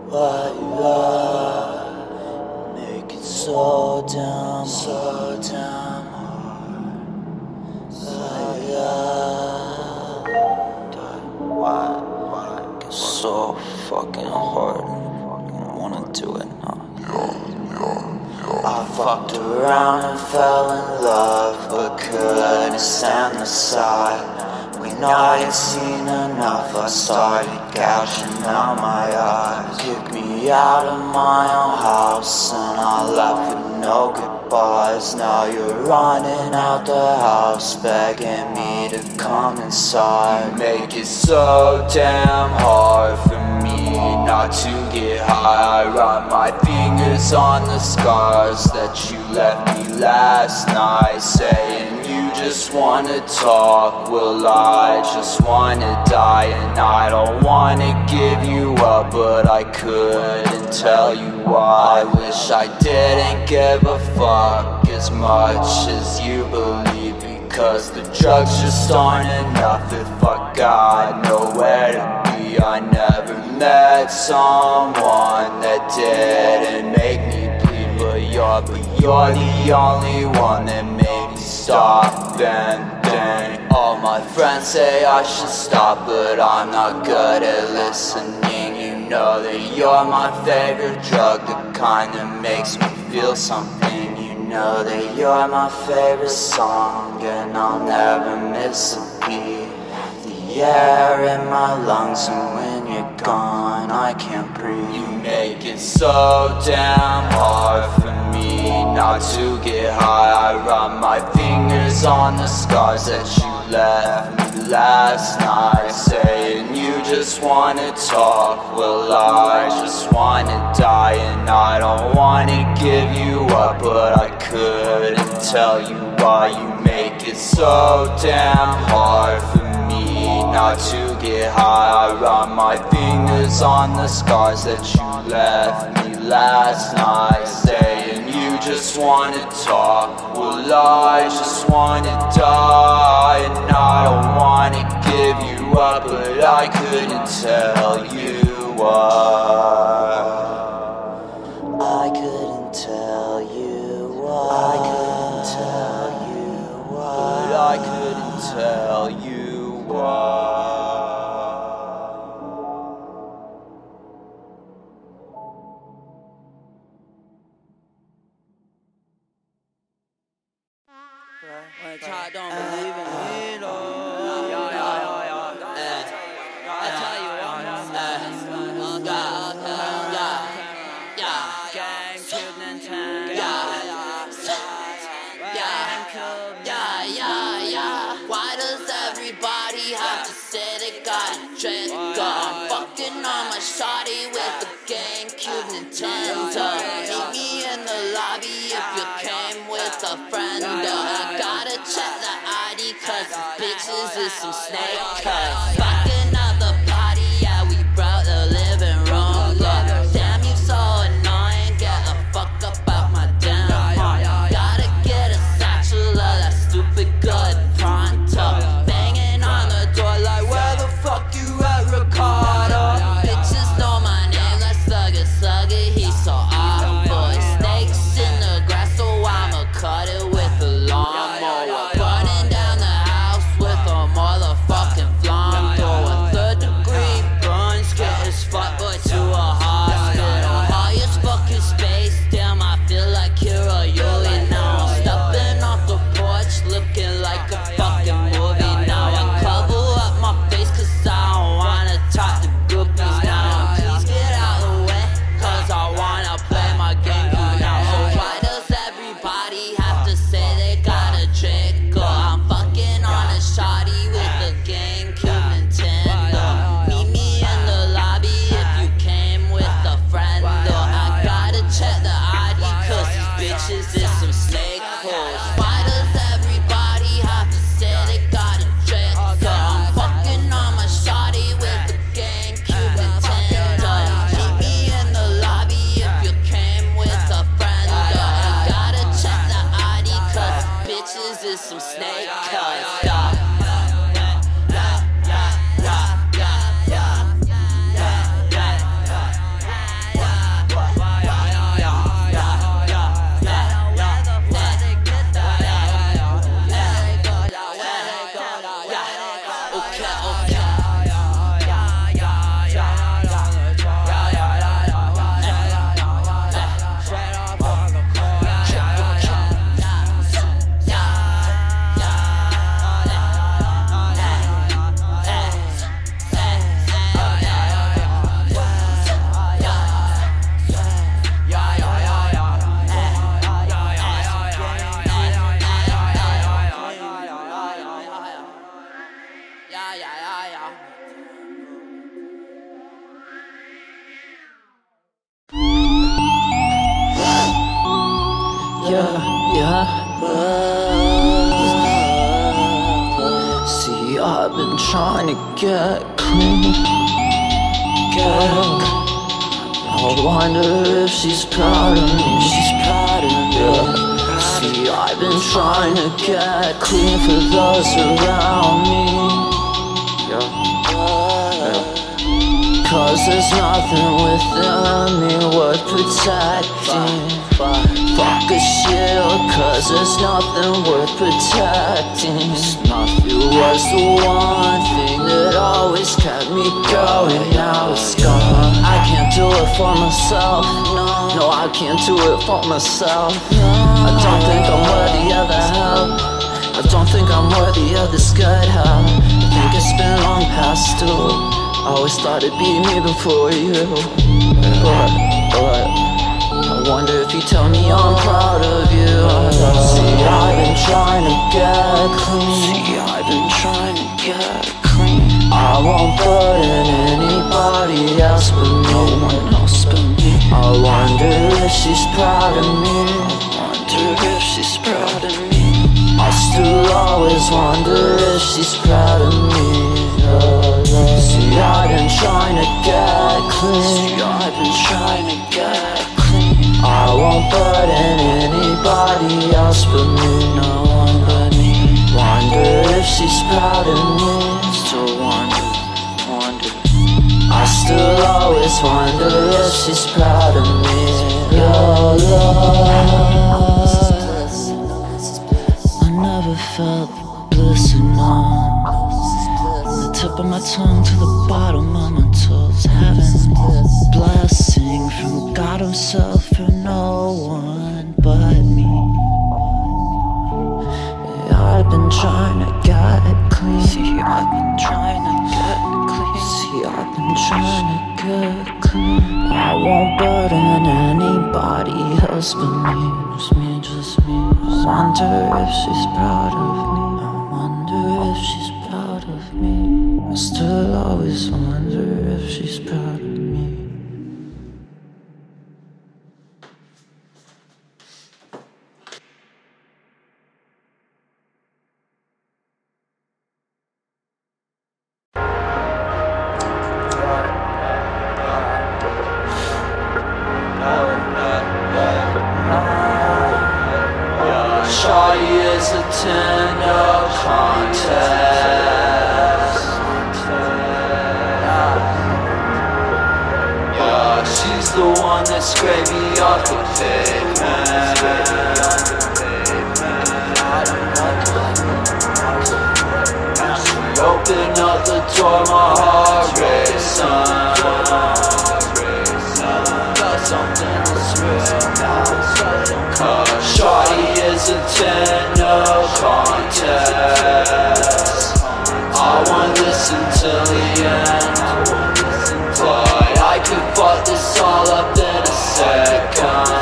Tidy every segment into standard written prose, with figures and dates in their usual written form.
what you love. Make it so damn hard. Why? It's so fucking hard. I wanna do it now. I fucked around and fell in love, but couldn't stand the sight. When I had seen enough, I started gouging out my eyes. Kicked me out of my own house, and I left with no goodbyes. Now you're running out the house, begging me to come inside. You make it so damn hard for me not to get high. I run my fingers on the scars that you left me last night, saying you just wanna talk. Well, I just wanna die, and I don't wanna give you up, but I couldn't tell you why. I wish I didn't give a fuck as much as you believe, because the drugs just aren't enough if I got nowhere to be. I never met someone that didn't make me bleed, but you're the only one that made me stop bending. All my friends say I should stop, but I'm not good at listening. You know that you're my favorite drug, the kind that makes me feel something. You know that you're my favorite song, and I'll never miss a beat. The air in my lungs, and when you're gone, I can't breathe. You make it so damn hard for me not to get high. I run my fingers on the scars that you left me last night, saying you just wanna talk. Well, I just wanna die, and I don't wanna give you up, but I couldn't tell you why. You make it so damn hard for me not to get high. I run my fingers on the scars that you left me last night, saying you just wanna talk. Well, I just wanna die, and I don't wanna give you up, but I couldn't tell you why. I couldn't tell you why. I couldn't tell you why. But I couldn't tell you why. When a child don't believe in me, though. I tell you one more gang killed Nintendo. Why does everybody have to say they got a trick? I'm fucking on my shawty with a GameCube Nintendo. Meet me in the lobby if you came with a friend. I gotta check the ID, cause these bitches is some snake cuts. Fucking up the party, yeah, we brought the living room. Look, damn, you so annoying, get the fuck up out my damn home. Gotta get a satchel of that stupid good pronto. Banging on the door like, where the fuck you at, Ricardo? Bitches know my name like Slug, he's so awful. Snakes in the grass, so I'ma cut it with a lawnmower. Burning down the house with a motherfucking flamethrower. 3rd degree burns, get his fuck boy to a hospital. Highest fucking space, damn, I feel like Hero Yuli now. I'm stepping off the porch, looking like a fucking movie now. I cover up my face, cause I don't wanna talk to groupies now. Please get out of the way, cause I wanna play my game now. So why does everybody have to say they got a trick? I'm fucking on a shawty with a GameCube Nintendo. Meet me in the lobby if you came with a friend. I gotta check the ID, cause these bitches is some snake holes. Why does everybody have to say they got a trick? I'm fucking on my shawty with a GameCube Nintendo. Meet me in the lobby if you came with a friend. I gotta check the ID, cause bitches is some snake cuts. See, I've been trying to get clean. I wonder if she's proud of me. Yeah. See, I've been trying to get clean for those around me. Cause there's nothing within me worth protecting. Fuck a shield, cause there's nothing worth protecting. It was the one thing that always kept me going. Now it's gone. I can't do it for myself. No, I can't do it for myself. I don't think I'm worthy of the help. I don't think I'm worthy of this good help. I think it's been long past due. I always thought it'd be me before you. But I wonder if you tell me I'm proud of you. See, I've been trying to get clean. I won't burden anybody else but me. I wonder if she's proud of me. I still always wonder if she's proud of me. See, I've been trying to get clean. I won't burden anybody else but me. No one but me. Wonder if she's proud of me. Still wonder. I still always wonder if she's proud of me. Your love, I never felt bliss enough. The tip of my tongue to the bottom of my toes. Heaven, blessing from God himself for no one but me. Yeah, I've been trying to get clean. See, I've been trying to get clean. I won't burden anybody else but me. Just me. I wonder if she's proud of me. I still always wonder if she's proud of me. Shawty is a 10-0 contest. She's the one that scraped me off the pavement. She opened up the door, my heart racing. Got something that's real now. Shawty is a 10-0 contest. I won't listen till the end, but I could fuck this all up in a second.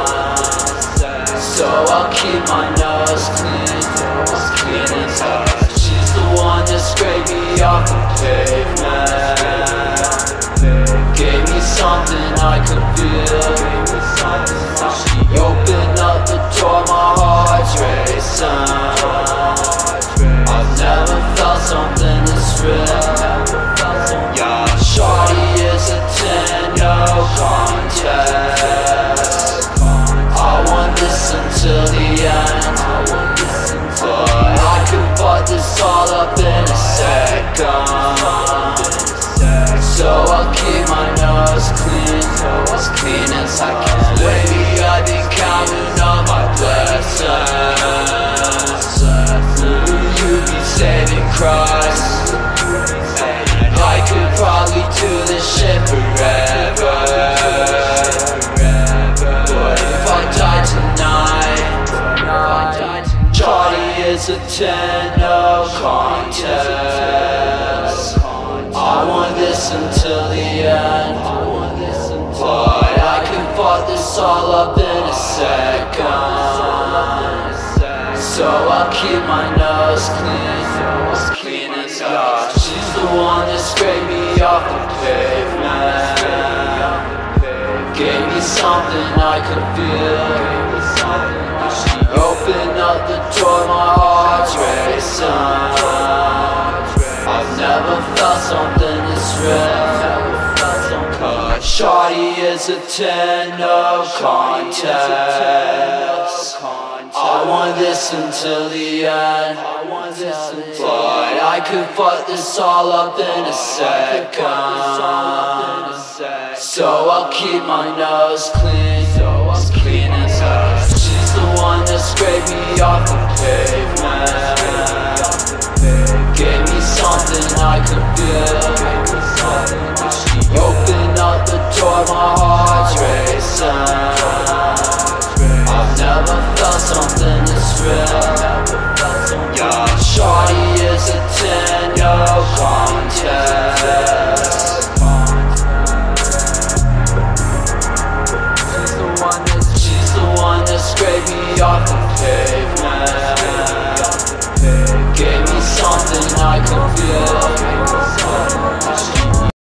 So I'll keep my nose clean as hell. She's the one that scraped me off the pavement. Gave me something I could feel. She opened up the door, my heart's racing. I've never felt something this real. Yeah, shawty is a 10-0 contest. I won't listen till the end, but I could fuck this all up in a second. So I'll keep my nose clean, as clean as I can. Lately I've been counting on my blessings. You be saving Christ, and I could probably do this shit forever. But if I die tonight, Shawty is a 10-0 contest. I won't listen till the end, but I can fuck this all up in a second. So I'll keep my nose clean as hell. She's the one that scraped me off the pavement. Gave me something I could feel. She opened up the door, my heart's racing. I've never felt something this real. Cause shawty is a 10, no contest. I want this until the end, but I could fuck this all up in a second. So I'll keep my nose clean, as clean as her. She's the one that scraped me off the pavement, gave me something I could feel. She opened up the door, my heart's racing. I've never felt something this real. Yeah, shawty is a 10, no contest. She's the one that scraped me off the pavement.